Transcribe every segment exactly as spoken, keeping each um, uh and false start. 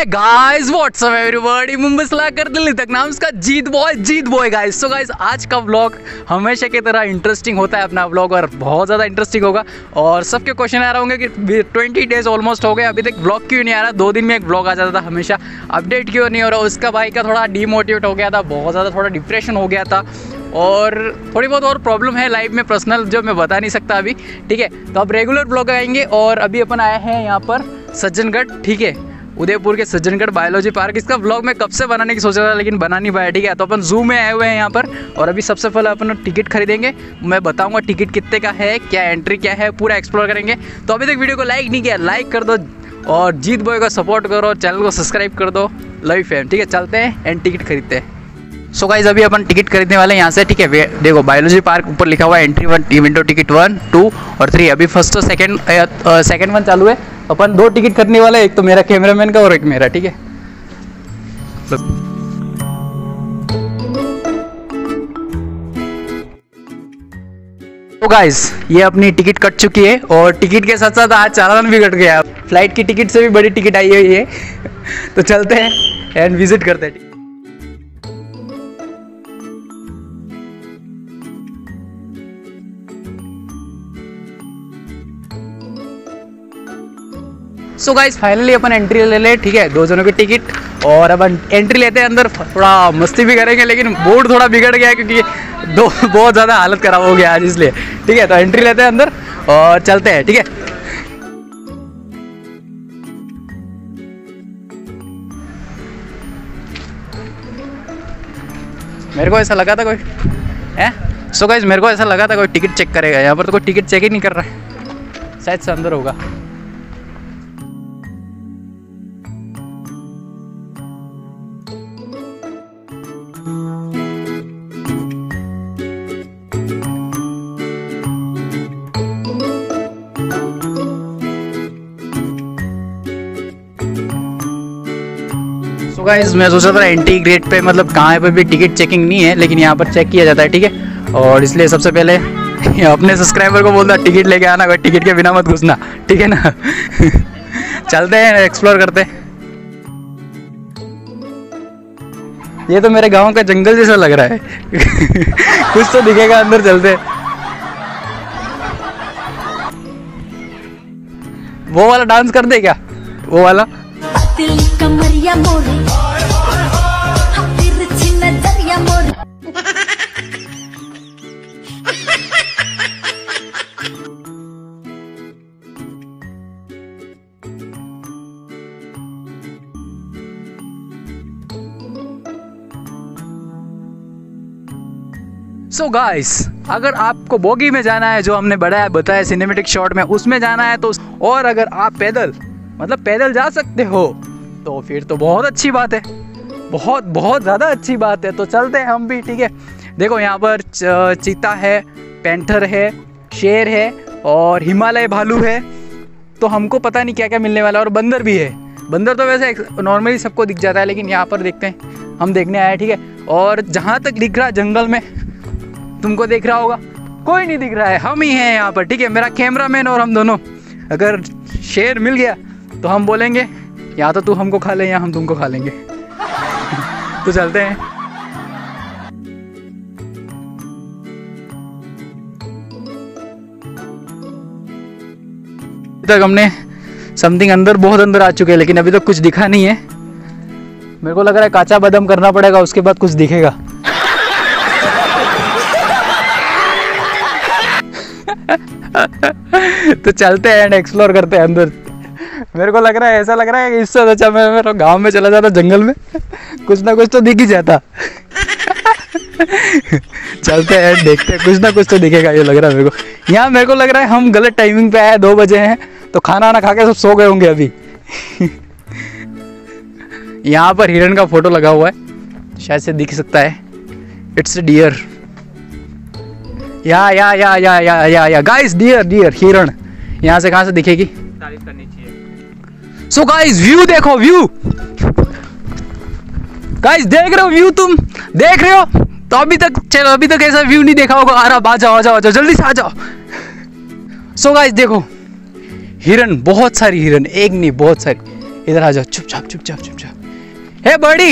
Guys what's up everybody, Mumbai से लेकर दिल्ली तक, नाम इसका Jeet boy Jeet boy guys. So guys आज का व्लॉग हमेशा की तरह इंटरेस्टिंग होता है अपना व्लॉग, और बहुत ज़्यादा इंटरेस्टिंग होगा। और सबके क्वेश्चन आ रहे होंगे कि ट्वेंटी डेज ऑलमोस्ट हो गए, अभी तक व्लॉग क्यों नहीं आ रहा। दो दिन में एक व्लॉग आ जाता था, हमेशा अपडेट क्यों नहीं हो रहा। उसका भाई का थोड़ा डीमोटिवेट हो गया था, बहुत ज़्यादा थोड़ा डिप्रेशन हो गया था, और थोड़ी बहुत और प्रॉब्लम है लाइफ में पर्सनल, जो मैं बता नहीं सकता अभी। ठीक है, तो अब रेगुलर ब्लॉग आएंगे। और अभी अपन आए हैं यहाँ पर सज्जनगढ़, ठीक है, उदयपुर के सज्जनगढ़ बायोलॉजी पार्क। इसका व्लॉग मैं कब से बनाने की सोच रहा था, लेकिन बना नहीं पाया। ठीक है, तो अपन जू में आए हुए हैं यहाँ पर, और अभी सबसे पहले अपन टिकट खरीदेंगे। मैं बताऊंगा टिकट कितने का है, क्या एंट्री क्या है, पूरा एक्सप्लोर करेंगे। तो अभी तक वीडियो को लाइक नहीं किया, लाइक कर दो, और जीत बॉय को सपोर्ट करो, चैनल को सब्सक्राइब कर दो। Love you fam. ठीक है, चलते हैं एंड टिकट खरीदते हैं। सो गाइस अभी अपन टिकट खरीदने वाले हैं यहाँ से। ठीक है, देखो बायोलॉजी पार्क ऊपर लिखा हुआ है entry one, window ticket one two और थ्री। अभी फर्स्ट तो सेकंड सेकंड वन चालू है। अपन दो टिकट खरीदने वाले, एक तो मेरा कैमरामैन का और एक मेरा। ठीक है, तो गाइस ये अपनी टिकट कट चुकी है, और टिकट के साथ साथ आज चालान भी कट गया। फ्लाइट की टिकट से भी बड़ी टिकट आई हुई है। तो चलते हैं एंड विजिट करते हैं। सो गाइस फाइनली अपन एंट्री ले ले। ठीक है, दो जनों की टिकट, और अब एंट्री लेते हैं अंदर। थोड़ा मस्ती भी करेंगे, लेकिन मूड थोड़ा बिगड़ गया क्योंकि दो बहुत ज़्यादा हालत खराब हो गया आज, इसलिए। ठीक है, तो एंट्री लेते हैं अंदर और चलते हैं। ठीक है, मेरे को ऐसा लगा था कोई है। सो गाइस मेरे को ऐसा लगा था कोई टिकट चेक करेगा, यहाँ पर तो कोई टिकट चेक ही नहीं कर रहा है। शायद से अंदर होगा। तो गाइस मैं सोच रहा था एंट्री गेट पे, मतलब कहाँ पे भी टिकट चेकिंग नहीं है, लेकिन यहाँ पर चेक किया जाता है। ठीक है, और इसलिए सबसे पहले अपने सब्सक्राइबर को बोलता टिकट लेके आना, कोई टिकट के बिना मत घुसना। ठीक है ना। चलते हैं, एक्सप्लोर करते हैं। ये तो मेरे गांव का जंगल जैसा लग रहा है। कुछ तो दिखेगा अंदर, चलते हैं। वो वाला डांस कर दे क्या, वो वाला। कमरिया मोरे, तिरछी नजरिया मोरे। सो गाइस अगर आपको बोगी में जाना है, जो हमने बढ़ाया बताया सिनेमेटिक शॉट में, उसमें जाना है तो, और अगर आप पैदल मतलब पैदल जा सकते हो तो फिर तो बहुत अच्छी बात है, बहुत बहुत ज़्यादा अच्छी बात है। तो चलते हैं हम भी। ठीक है, देखो यहाँ पर चीता है, पैंथर है, शेर है, और हिमालय भालू है। तो हमको पता नहीं क्या क्या मिलने वाला है, और बंदर भी है। बंदर तो वैसे नॉर्मली सबको दिख जाता है, लेकिन यहाँ पर देखते हैं, हम देखने आए। ठीक है, और जहाँ तक दिख रहा है जंगल में, तुमको दिख रहा होगा, कोई नहीं दिख रहा है, हम ही हैं यहाँ पर। ठीक है, मेरा कैमरामैन और हम दोनों। अगर शेर मिल गया तो हम बोलेंगे या तो तू हमको खा ले या हम तुमको खा लेंगे। तो चलते हैं। अभी तक हमने समथिंग अंदर, बहुत अंदर आ चुके हैं, लेकिन अभी तक कुछ दिखा नहीं है। मेरे को लग रहा है काचा बादाम करना पड़ेगा, उसके बाद कुछ दिखेगा। तो चलते हैं एंड एक्सप्लोर करते हैं अंदर। मेरे को लग रहा है, ऐसा लग रहा है कि इससे अच्छा मैं मेरा गांव में चला जाता, जंगल में, कुछ ना कुछ तो दिख ही जाता। चलते हैं, देखते हैं, कुछ ना कुछ तो दिखेगा, ये लग रहा है मेरे को। यहाँ मेरे को लग रहा है हम गलत टाइमिंग पे आए, दो बजे हैं, तो खाना वाना खा के सब सो गए होंगे अभी। यहाँ पर हिरन का फोटो लगा हुआ है, शायद से दिख सकता है। इट्स डियर, या या या या या या या गाइस, डियर डियर हिरण। यहाँ से कहाँ से दिखेगी, तारीफ करनी चाहिए। सो गाइस व्यू देखो, व्यू गाइस देख रहे हो, व्यू तुम देख रहे हो। तो अभी तक चलो, अभी तक ऐसा व्यू नहीं देखा होगा। आ रहा, आ जाओ आ जाओ आ जाओ, जल्दी से आ जाओ। सो गाइस देखो, हिरन, बहुत सारी हिरन, एक नहीं बहुत सारी, इधर आ जाओ, चुपचाप चुपचाप चुपचाप। हे बड़ी,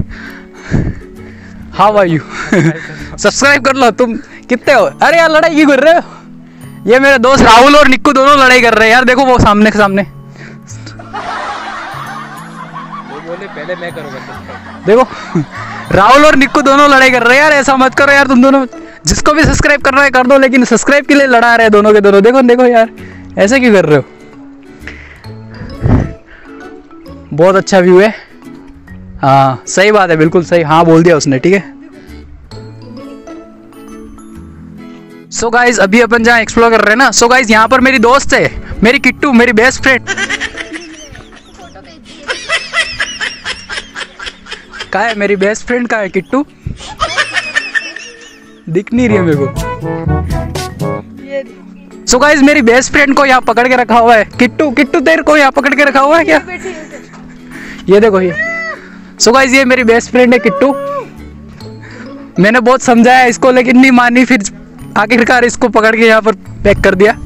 हाउ आर यू? सब्सक्राइब कर लो। तुम कितने हो? अरे यार लड़ाई क्यों कर रहे हो? ये मेरे दोस्त राहुल और निक्कू दोनों लड़ाई कर रहे हैं यार। देखो वो सामने के सामने, वो बोले पहले मैं करूँगा। देखो राहुल और निक्कू दोनों लड़ाई कर रहे हैं यार। ऐसा मत करो यार तुम दोनों। जिसको भी सब्सक्राइब करना है कर दो, लेकिन सब्सक्राइब के लिए लड़ा रहे हैं दोनों के दोनों। देखो देखो यार, ऐसे क्यों कर रहे हो? बहुत अच्छा व्यू है। हाँ सही बात है, बिल्कुल सही। हाँ बोल दिया उसने, ठीक है। सो गाइज अभी अपन जहाँ एक्सप्लोर कर रहे हैं ना, सो गाइज यहाँ पर मेरी दोस्त है, मेरी किट्टू, मेरी बेस्ट फ्रेंड। कहाँ है मेरी बेस्ट फ्रेंड? कहाँ है किट्टू? दिख नहीं रही है मेरे को। सो गाइज मेरी बेस्ट फ्रेंड को यहाँ पकड़ के रखा हुआ है। किट्टू, किट्टू तेरे को यहाँ पकड़ के रखा हुआ है क्या? ये देखो ये। सो गाइज ये मेरी बेस्ट फ्रेंड है किट्टू। मैंने बहुत समझाया इसको लेकिन नहीं मानी, फिर आखिरकार इसको पकड़ के यहाँ पर पैक कर दिया।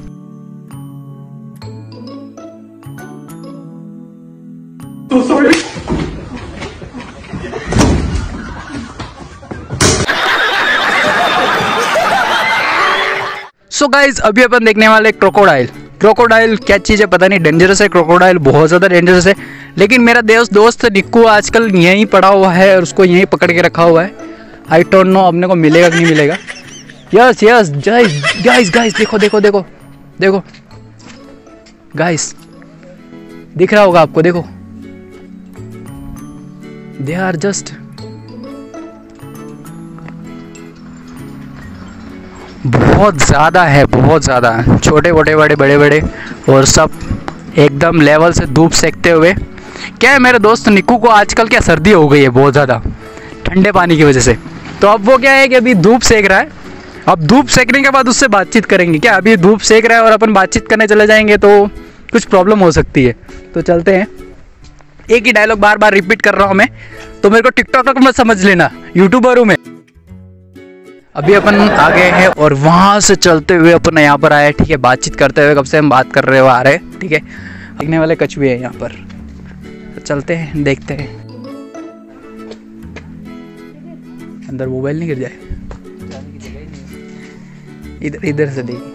तो सॉरी। सो गाइज अभी अपन देखने वाले क्रोकोडाइल। क्रोकोडाइल क्या चीज़ है पता नहीं, डेंजरस है क्रोकोडाइल, बहुत ज़्यादा डेंजरस है। लेकिन मेरा दोस्त दोस्त निक्कू आजकल यहीं पड़ा हुआ है और उसको यहीं पकड़ के रखा हुआ है। आई डोंट नो अपने को मिलेगा कि नहीं मिलेगा। Yes yes guys guys guys देखो देखो देखो देखो गाइस, दिख रहा होगा आपको, देखो दे आर जस्ट बहुत ज़्यादा है, बहुत ज़्यादा। छोटे मोटे बड़े बड़े बड़े और सब एकदम लेवल से धूप सेकते हुए। क्या है मेरे दोस्त निक्कू को आजकल क्या सर्दी हो गई है बहुत ज़्यादा ठंडे पानी की वजह से। तो अब वो क्या है कि अभी धूप सेक रहा है। अब धूप सेकने के बाद उससे बातचीत करेंगे क्या? अभी धूप सेक रहा है और अपन बातचीत करने चले जाएंगे तो कुछ प्रॉब्लम हो सकती है। तो चलते हैं। एक ही डायलॉग बार बार रिपीट कर रहा हूँ मैं, तो मेरे को टिकटॉक तक मत समझ लेना, यूट्यूबर हूँ मैं। अभी अपन आ गए हैं और वहाँ से चलते हुए अपन यहाँ पर आए, ठीक है। बातचीत करते हुए कब से हम बात कर रहे हो आ रहे, ठीक है। देखने वाले कछुए हैं यहाँ पर, तो चलते हैं देखते हैं। अंदर मोबाइल नहीं गिर जाए? इधर इधर से देखिए।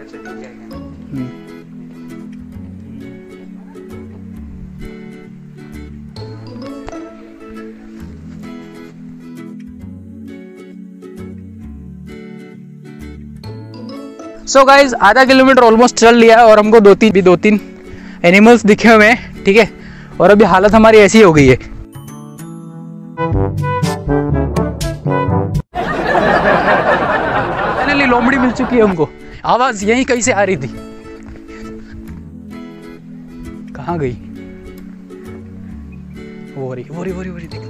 सो गाइज आधा किलोमीटर ऑलमोस्ट चल लिया है और हमको दो तीन भी दो तीन एनिमल्स दिखे हुए हैं, ठीक है। और अभी हालत हमारी ऐसी हो गई है। फाइनली लोमड़ी मिल चुकी है हमको। आवाज यहीं कहीं से आ रही थी, कहाँ गई? वो रही वो रही वो रही वो रही देख।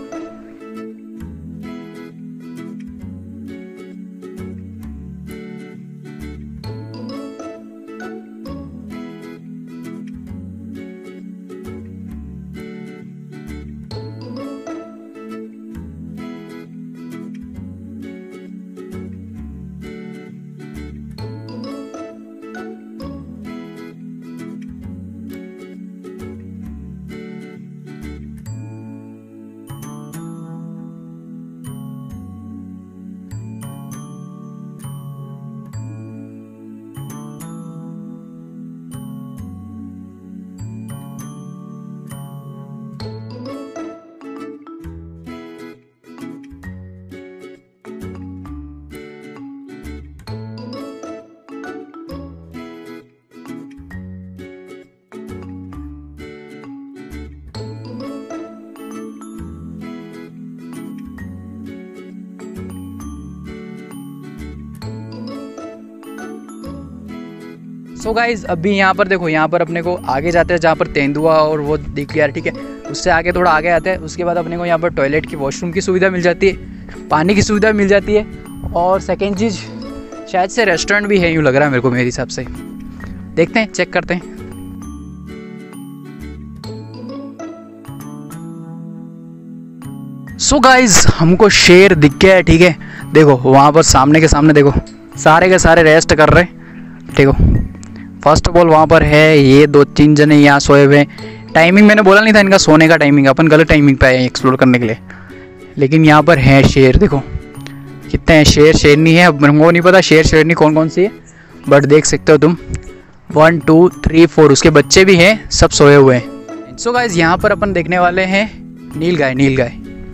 सो गाइज अभी यहाँ पर देखो, यहाँ पर अपने को आगे जाते हैं जहाँ पर तेंदुआ और वो दिख गया, ठीक है। उससे आगे थोड़ा आगे आते हैं, उसके बाद अपने को यहाँ पर टॉयलेट की वॉशरूम की सुविधा मिल जाती है, पानी की सुविधा मिल जाती है। और सेकेंड चीज़ शायद से रेस्टोरेंट भी है, यूँ लग रहा है मेरे को, मेरे हिसाब से। देखते हैं, चेक करते हैं। सो गाइज हमको शेर दिख गया है, ठीक है। देखो वहाँ पर सामने के सामने देखो, सारे के सारे रेस्ट कर रहे हैं, देखो। फर्स्ट ऑफ ऑल वहाँ पर है ये दो तीन जने यहाँ सोए हुए हैं, टाइमिंग मैंने बोला नहीं था इनका सोने का टाइमिंग, अपन गलत टाइमिंग पे आए हैं एक्सप्लोर करने के लिए। लेकिन यहाँ पर हैं शेर, देखो कितने हैं शेर शेरनी है। अब मेरे को नहीं पता शेर शेरनी कौन कौन सी है, बट देख सकते हो तुम वन टू थ्री फोर, उसके बच्चे भी हैं, सब सोए हुए हैं। सो गाइस यहाँ पर अपन देखने वाले हैं नील गाय, नील गाय।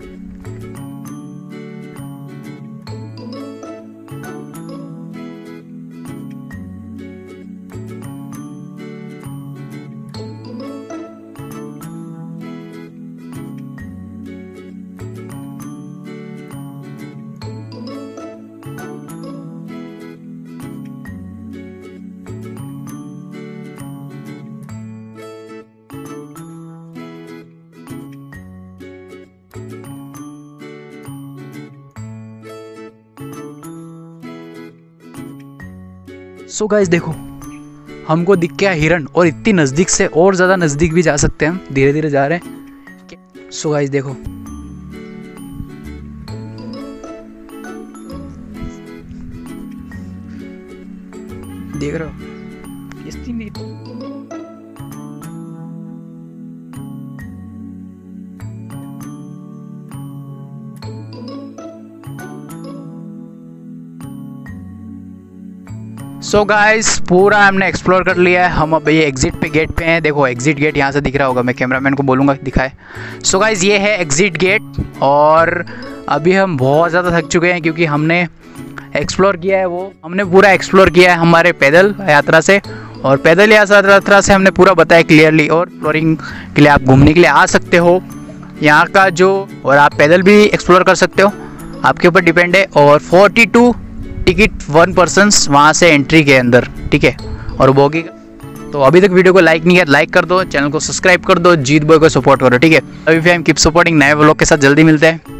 सो so गाइस देखो हमको दिख गया हिरन, और इतनी नज़दीक से और ज़्यादा नज़दीक भी जा सकते हैं हम, धीरे धीरे जा रहे हैं। सो so गाइस देखो देख रहे हो इस तीन सो so गाइस पूरा हमने एक्सप्लोर कर लिया है। हम अब ये एग्जिट पे गेट पे हैं, देखो एग्जिट गेट यहाँ से दिख रहा होगा, मैं कैमरामैन को बोलूँगा दिखाए। सो so गाइस ये है एग्जिट गेट, और अभी हम बहुत ज़्यादा थक चुके हैं क्योंकि हमने एक्सप्लोर किया है, वो हमने पूरा एक्सप्लोर किया है हमारे पैदल यात्रा से, और पैदल यात्रा से हमने पूरा बताया क्लियरली। और एक्सप्लोरिंग के लिए आप घूमने के लिए आ सकते हो यहाँ का जो, और आप पैदल भी एक्सप्लोर कर सकते हो, आपके ऊपर डिपेंड है। और forty two ticket one persons वहाँ से एंट्री के अंदर, ठीक है। और बोगी तो अभी तक वीडियो को लाइक नहीं किया, लाइक कर दो, चैनल को सब्सक्राइब कर दो, जीत बॉय को सपोर्ट करो, ठीक है। अभी फिर हम कीप सपोर्टिंग, नए व्लॉग के साथ जल्दी मिलते हैं।